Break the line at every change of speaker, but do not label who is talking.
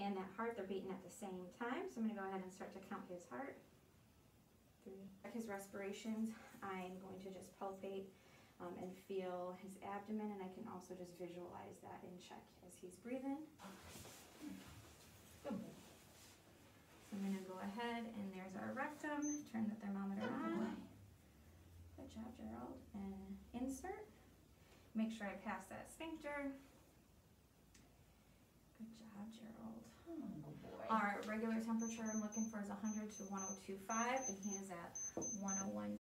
and that heart, they're beating at the same time. So I'm gonna go ahead and start to count his heart. 3. His respirations, I'm going to just palpate and feel his abdomen, and I can also just visualize that and check as he's breathing. Good boy. So I'm gonna go ahead, and there's our rectum. Turn the thermometer on. Good job, Gerald. And insert. Make sure I pass that sphincter. Good job, Gerald.
Oh, good boy.
Our regular temperature I'm looking for is 100 to 102.5, and he is at 101.2.